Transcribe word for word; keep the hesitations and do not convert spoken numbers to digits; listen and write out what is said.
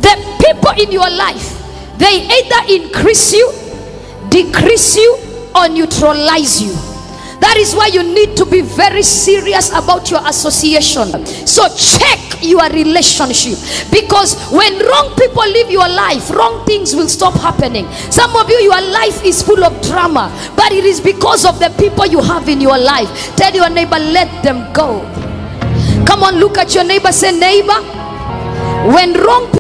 The people in your life, they either increase you, decrease you, or neutralize you. That is why you need to be very serious about your association. So check your relationship, because when wrong people live your life, wrong things will stop happening. Some of you, your life is full of drama, but it is because of the people you have in your life. Tell your neighbor, let them go. Come on, look at your neighbor, say, neighbor, when wrong people